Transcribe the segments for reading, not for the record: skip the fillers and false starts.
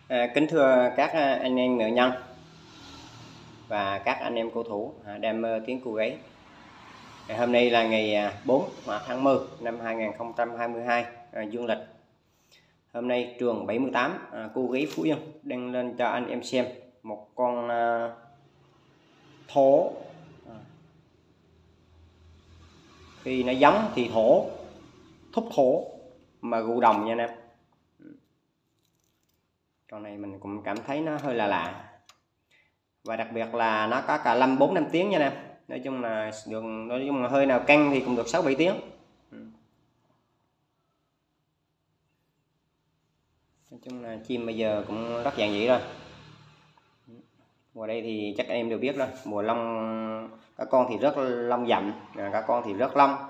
Kính thưa các anh em nghệ nhân và các anh em cổ thủ đam mê tiếng cù gáy. Hôm nay là ngày 4 tháng 10 năm 2022 dương lịch. Hôm nay trường 78 cù gáy Phú Yên đăng lên cho anh em xem một con thổ. Khi nó giống thì thổ, thúc thổ mà gù đồng nha anh em. Con này mình cũng cảm thấy nó hơi là lạ. Và đặc biệt là nó có cả 4-5 tiếng nha nè. Nói chung là hơi nào căng thì cũng được 6-7 tiếng. Nói chung là chim bây giờ cũng rất dạng dĩ rồi. Mùa đây thì chắc anh em đều biết rồi, mùa lông các con thì rất lông dặm, các con thì rất lông.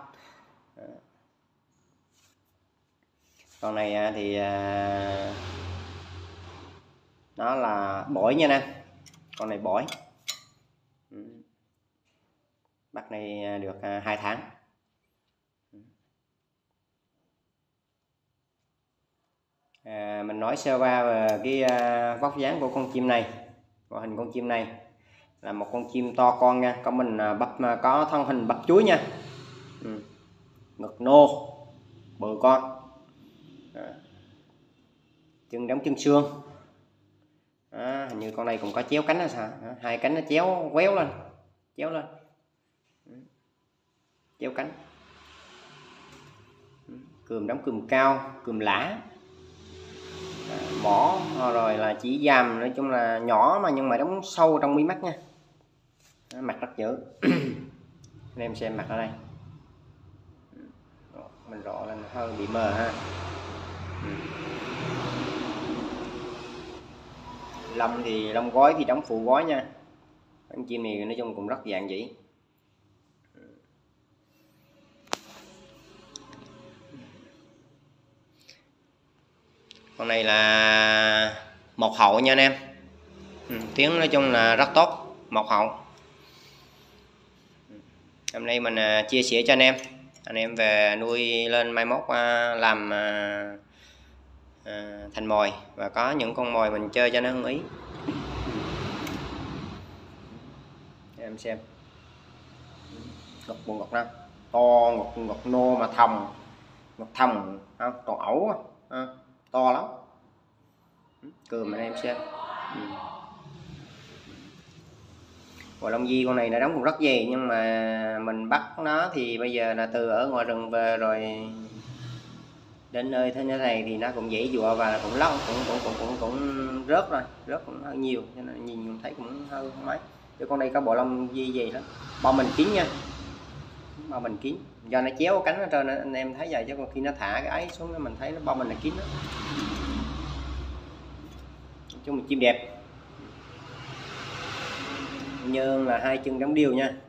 Con này thì nó là bổi nha nè. Con này bổi. Bắt này được 2 tháng. Mình nói sơ qua về cái vóc dáng của con chim này. Ngoại hình con chim này là một con chim to con nha, có mình có thân hình bắp chuối nha. Ngực nô bự con, chân đóng chân xương. Hình như con này cũng có chéo cánh là sao, hai cánh nó chéo quéo lên, chéo lên, chéo cánh. Cườm đóng cườm cao, cườm lã, mỏ rồi là chỉ dàm, nói chung là nhỏ mà nhưng mà đóng sâu trong mí mắt nha. Mặt rất dữ. Anh em xem mặt ở đây, mình rõ là hơi bị mờ ha. Lông thì lông gói thì đóng phụ gói nha. Con chim này nói chung cũng rất dạng dĩ. Con này là mộc hậu nha anh em. Tiếng nói chung là rất tốt, mộc hậu. Hôm nay mình chia sẻ cho anh em về nuôi lên mai mốt làm thành mồi, và có những con mồi mình chơi cho nó hứng ý. Em xem ngọc buồn ngọc nam to, ngọc nô mà thòng, ngọc thòng không còn ẩu to lắm. Cườm anh em xem. Và lông di con này nó đóng cũng rất dày, nhưng mà mình bắt nó thì bây giờ là từ ở ngoài rừng về rồi đến nơi thế này thì nó cũng dễ dụa và cũng lóc cũng rớt rồi, rớt cũng hơi nhiều, cho nên nhìn thấy cũng hơi mấy. Chứ con đây có bộ lông di gì đó, bao mình kín nha, bao mình kín, do nó chéo cánh ở trên anh em thấy vậy, chứ còn khi nó thả cái ấy xuống mình thấy nó bao mình là kín đó. Chung một chim đẹp, nhơn là hai chân đóng đều nha.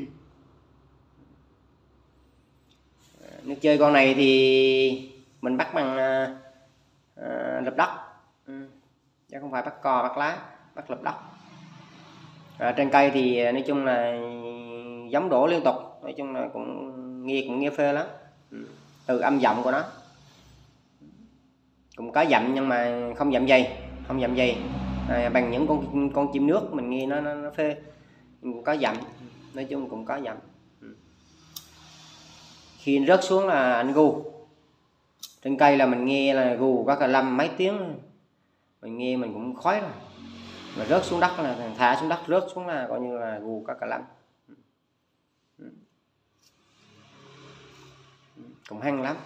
Nước chơi con này thì mình bắt bằng lập đất, chứ không phải bắt cò bắt lá, bắt lập đất. Trên cây thì nói chung là giống đổ liên tục, nói chung là cũng nghe phê lắm. Từ âm giọng của nó cũng có dặm nhưng mà không dặm dày, bằng những con chim nước mình nghe nó phê, cũng có dặm, nói chung cũng có dặm. Khi rớt xuống là anh gu, trên cây là mình nghe là gu có cả 5 mấy tiếng, mình nghe mình cũng khói rồi. Mà rớt xuống đất là thả xuống đất, rớt xuống là coi như là gu có cả 5. Cũng hăng lắm,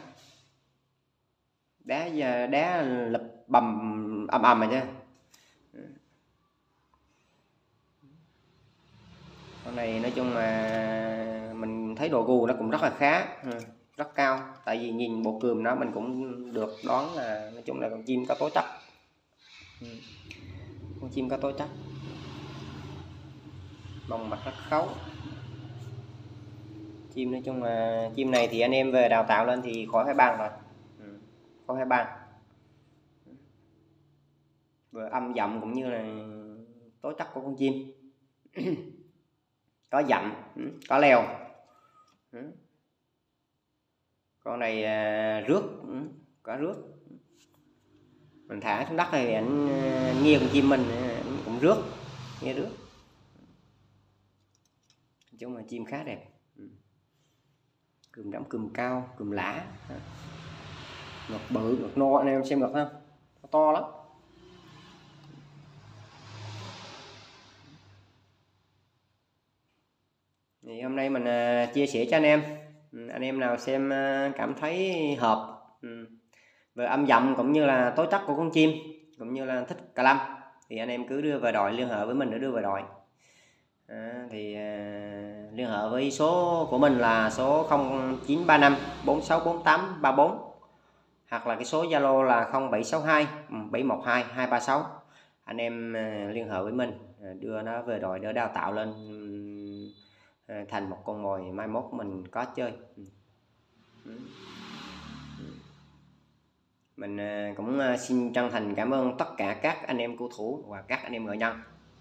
đá lập bầm ầm rồi chứ. Con này nói chung là mình thấy độ gu nó cũng rất là khá, rất cao. Tại vì nhìn bộ cườm nó mình cũng được đoán là nói chung là con chim có tố chất. Con chim có tố chất, bông mặt rất khấu. Chim nói chung là chim này thì anh em về đào tạo lên thì khỏi phải bàn rồi, khỏi phải bàn. Vừa âm giọng cũng như là tố chất của con chim. Có dặm, có leo. Con này rước, có rước. mình thả xuống đất thì ảnh nghe con chim mình ảnh cũng rước, nghe rước. Chúng mà chim khá đẹp, cườm đóng cườm cao, cườm lã, ngực bự, ngực no, anh em xem ngực không, nó to lắm. Thì hôm nay mình chia sẻ cho anh em nào xem cảm thấy hợp về âm giọng cũng như là tố chất của con chim, cũng như là thích cà lâm, thì anh em cứ đưa về đòi, liên hệ với mình để đưa về đòi. Thì liên hệ với số của mình là số 0935 4648 34, hoặc là cái số Zalo là 0762 712 236. Anh em liên hệ với mình, đưa nó về đòi để đào tạo lên thành một con mồi mai mốt mình có chơi. Mình cũng xin chân thành cảm ơn tất cả các anh em cầu thủ và các anh em nghệ nhân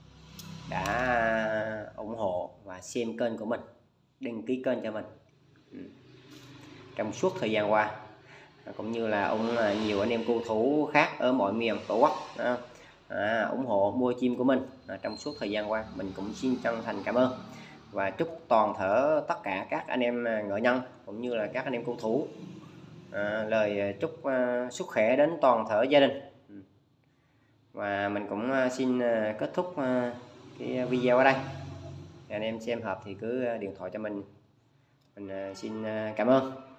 đã ủng hộ và xem kênh của mình, đăng ký kênh cho mình trong suốt thời gian qua, cũng như là nhiều anh em cầu thủ khác ở mọi miền tổ quốc ủng hộ mua chim của mình trong suốt thời gian qua. Mình cũng xin chân thành cảm ơn và chúc toàn thể tất cả các anh em nghệ nhân cũng như là các anh em cầu thủ lời chúc sức khỏe đến toàn thể gia đình. Và mình cũng xin kết thúc cái video ở đây. Anh em xem hợp thì cứ điện thoại cho mình xin cảm ơn.